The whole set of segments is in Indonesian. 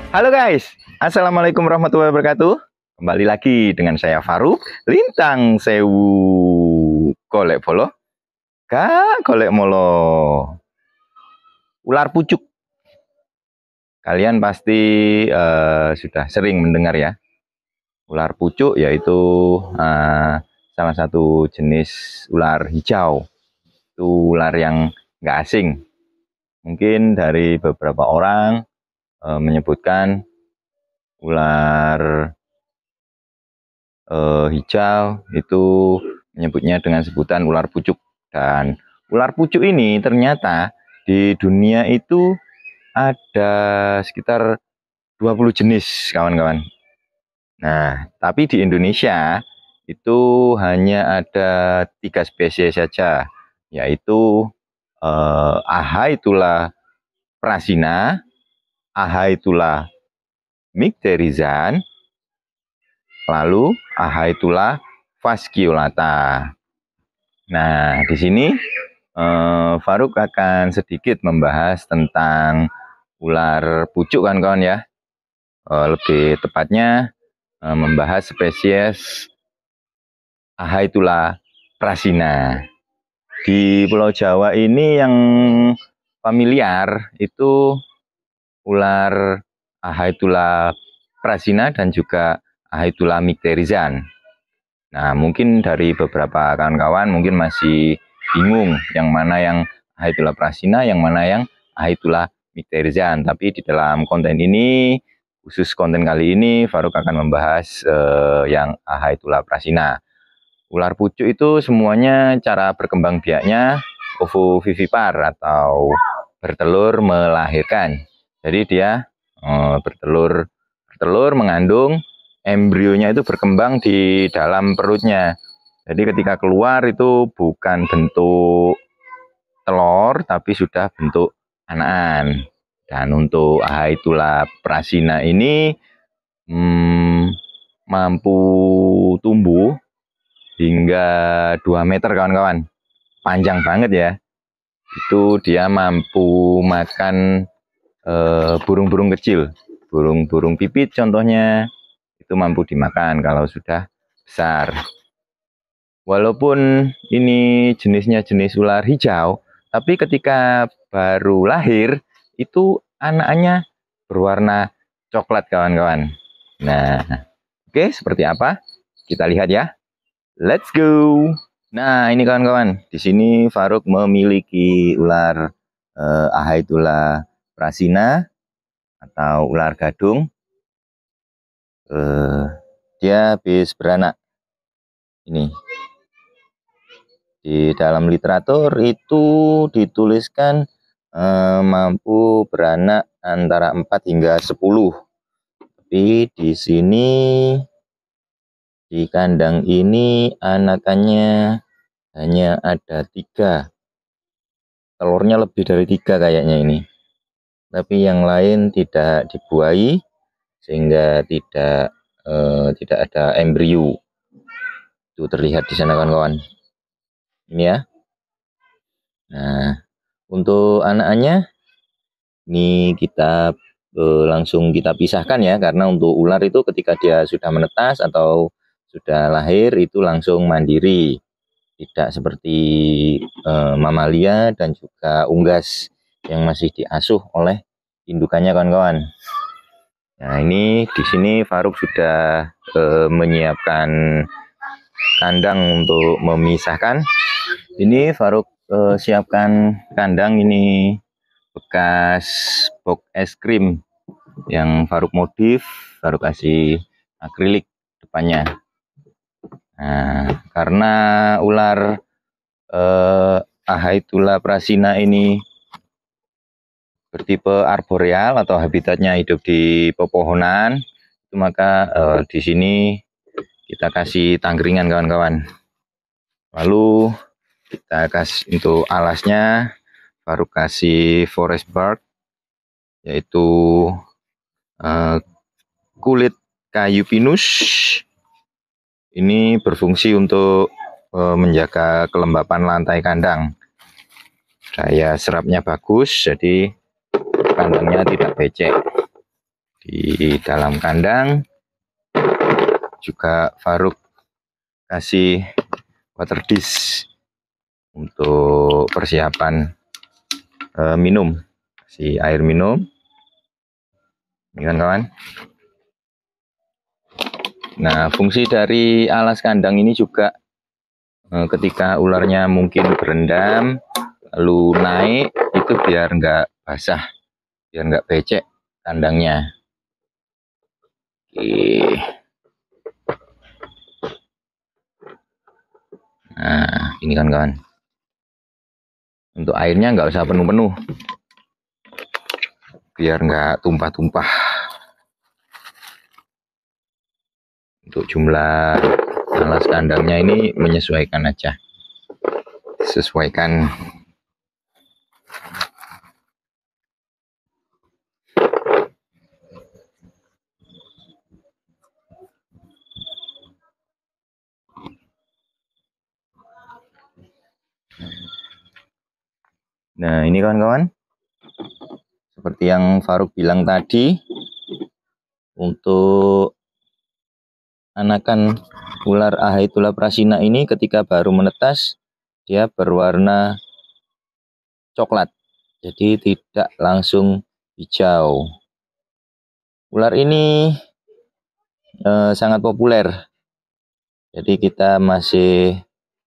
Halo guys, Assalamualaikum warahmatullahi wabarakatuh. Kembali lagi dengan saya Faruk, Lintang Sewu. Golek polo, kak golek molo. Ular pucuk. Kalian pasti sudah sering mendengar ya. Ular pucuk yaitu salah satu jenis ular hijau. Itu ular yang nggak asing. Mungkin dari beberapa orang menyebutkan ular hijau itu menyebutnya dengan sebutan ular pucuk. Dan ular pucuk ini ternyata di dunia itu ada sekitar 20 jenis kawan-kawan. Nah, tapi di Indonesia itu hanya ada 3 spesies saja, yaitu Ahaetulla prasina, Ahaetulla micterizan, lalu Ahaetulla fasciolata. Nah, di sini Faruk akan sedikit membahas tentang ular pucuk kan kawan ya. Lebih tepatnya membahas spesies Ahaetulla prasina. Di Pulau Jawa ini yang familiar itu ular Ahaetulla prasina dan juga Ahaetulla micterizan. Nah, mungkin dari beberapa kawan-kawan mungkin masih bingung yang mana yang Ahaetulla prasina, yang mana yang Ahaetulla micterizan. Tapi di dalam konten ini, khusus konten kali ini, Faruk akan membahas yang Ahaetulla prasina. Ular pucuk itu semuanya cara berkembang biaknya ovovivipar atau bertelur melahirkan. Jadi dia bertelur mengandung, embrionya itu berkembang di dalam perutnya. Jadi ketika keluar itu bukan bentuk telur tapi sudah bentuk anakan. Dan untuk Ahaetulla prasina ini mampu tumbuh hingga 2 meter kawan-kawan. Panjang banget ya. Itu dia mampu makan burung-burung kecil. Burung-burung pipit contohnya itu mampu dimakan kalau sudah besar. Walaupun ini jenisnya jenis ular hijau, tapi ketika baru lahir itu anaknya berwarna coklat kawan-kawan. Nah, oke, seperti apa? Kita lihat ya. Let's go. Nah, ini kawan-kawan. Di sini Faruk memiliki ular Ahaetulla prasina atau ular gadung. Dia habis beranak. Ini. Di dalam literatur itu dituliskan mampu beranak antara 4 hingga 10. Tapi di sini di kandang ini anakannya hanya ada 3. Telurnya lebih dari 3 kayaknya ini. Tapi yang lain tidak dibuahi sehingga tidak ada embrio. Itu terlihat di sana kawan-kawan. Ini ya. Nah, untuk anakannya ini kita langsung kita pisahkan ya, karena untuk ular itu ketika dia sudah menetas atau sudah lahir itu langsung mandiri, tidak seperti mamalia dan juga unggas yang masih diasuh oleh indukannya kawan-kawan. Nah, ini di sini Faruk sudah menyiapkan kandang untuk memisahkan. Ini Faruk siapkan kandang ini bekas box es krim yang Faruk modif, Faruk kasih akrilik depannya. Nah, karena ular Ahaetulla prasina ini bertipe arboreal atau habitatnya hidup di pepohonan, maka di sini kita kasih tangkringan kawan-kawan. Lalu kita kasih untuk alasnya Faruk kasih forest bark, yaitu kulit kayu pinus. Ini berfungsi untuk menjaga kelembapan lantai kandang. Daya serapnya bagus, jadi kandangnya tidak becek. di dalam kandang. Juga Faruk kasih water dish untuk persiapan minum, kasih air minum. Ini kan kawan. Nah, fungsi dari alas kandang ini juga ketika ularnya mungkin berendam lalu naik, itu biar nggak basah, biar nggak becek kandangnya. Oke. Nah, ini kan kawan. Untuk airnya nggak usah penuh-penuh, biar nggak tumpah-tumpah. Untuk jumlah alas kandangnya ini menyesuaikan aja, sesuaikan. Nah, ini kawan-kawan, seperti yang Faruk bilang tadi, untuk anakan ular Ahaetulla prasina ini ketika baru menetas, dia berwarna coklat, jadi tidak langsung hijau. Ular ini sangat populer, jadi kita masih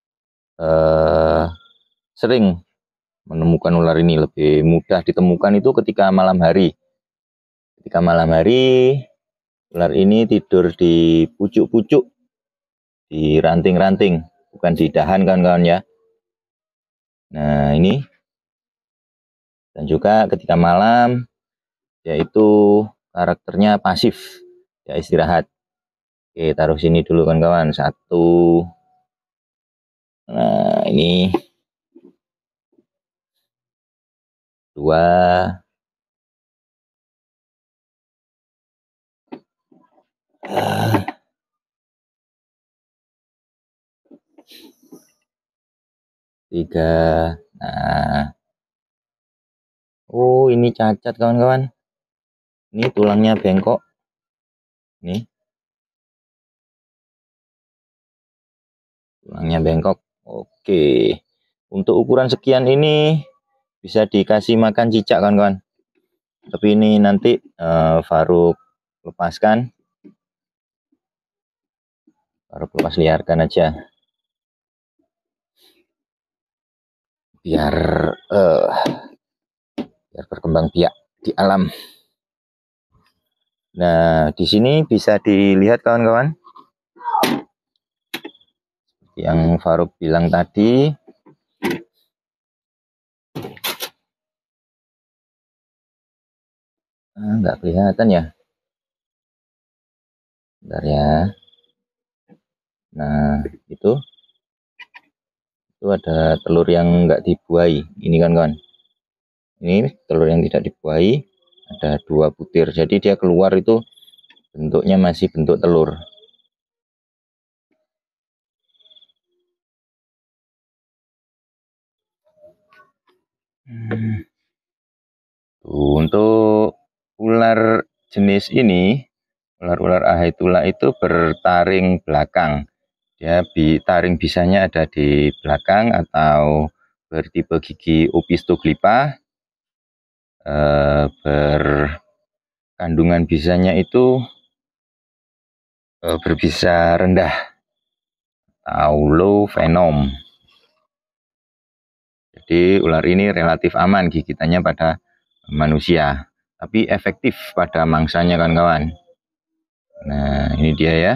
sering menemukan ular ini. Lebih mudah ditemukan itu ketika malam hari. Ketika malam hari, ular ini tidur di pucuk-pucuk, di ranting-ranting, bukan di dahan kawan-kawan ya. Nah, ini. Dan juga ketika malam, yaitu karakternya pasif, ya istirahat. Oke, taruh sini dulu kawan-kawan. Satu. Nah, ini. Dua. Tiga. Nah. Oh, ini cacat kawan-kawan. Ini tulangnya bengkok. Nih. Tulangnya bengkok. Oke. Untuk ukuran sekian ini bisa dikasih makan cicak kawan-kawan. Tapi ini nanti Faruk lepaskan. Faruk lepas liarkan aja. Biar berkembang biak di alam. Nah, di sini bisa dilihat kawan-kawan, yang Faruk bilang tadi, nggak kelihatan ya. Bentar ya. Nah, itu ada telur yang nggak dibuai. Ini kan kawan. Ini telur yang tidak dibuai, ada 2 butir. Jadi dia keluar itu bentuknya masih bentuk telur. Untuk ular jenis ini, ular-ular Ahaetulla itu bertaring belakang. Dia taring bisanya ada di belakang atau bertipe gigi opistoglypha. Berkandungan bisanya itu berbisa rendah atau low venom. Jadi ular ini relatif aman gigitannya pada manusia, tapi efektif pada mangsanya kawan-kawan. Nah, ini dia ya.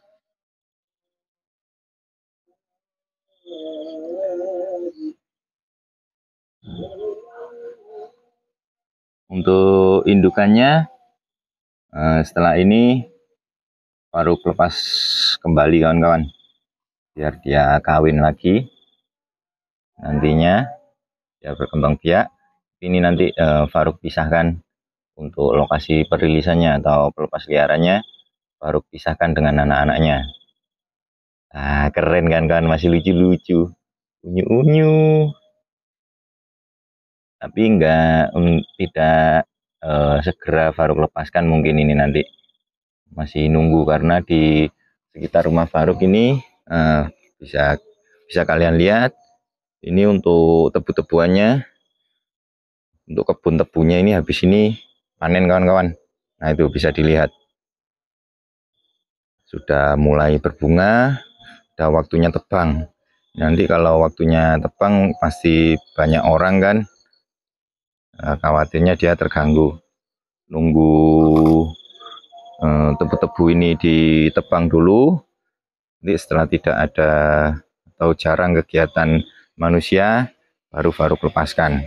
Untuk indukannya, setelah ini Faruk lepas kembali kawan-kawan, biar dia kawin lagi. Nantinya dia berkembang biak. Ini nanti Faruk pisahkan untuk lokasi perilisannya atau pelepas liarannya. Faruk pisahkan dengan anak-anaknya. Ah, keren kan kawan, masih lucu-lucu, unyu-unyu. Tapi tidak segera Faruk lepaskan mungkin ini nanti. Masih nunggu karena di sekitar rumah Faruk ini bisa bisa kalian lihat ini untuk tebu-tebuannya, untuk kebun tebunya ini habis ini panen kawan-kawan. Nah itu bisa dilihat sudah mulai berbunga, udah waktunya tebang. Nanti kalau waktunya tebang pasti banyak orang kan, khawatirnya dia terganggu. Nunggu tebu-tebu ini ditebang dulu. Nanti setelah tidak ada atau jarang kegiatan manusia, baru Faruk lepaskan.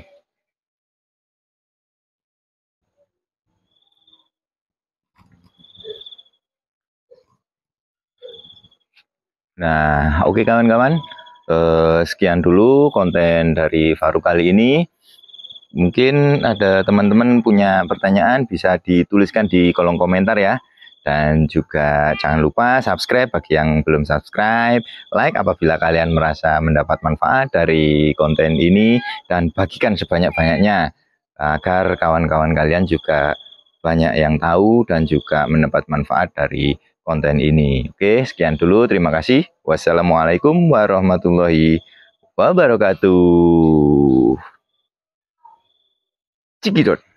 Nah, oke kawan-kawan, sekian dulu konten dari Faruk kali ini. Mungkin ada teman-teman punya pertanyaan bisa dituliskan di kolom komentar ya. Dan juga jangan lupa subscribe bagi yang belum subscribe, like apabila kalian merasa mendapat manfaat dari konten ini, dan bagikan sebanyak-banyaknya agar kawan-kawan kalian juga banyak yang tahu dan juga mendapat manfaat dari konten ini. Oke, sekian dulu. Terima kasih. Wassalamualaikum warahmatullahi wabarakatuh. Cikidot.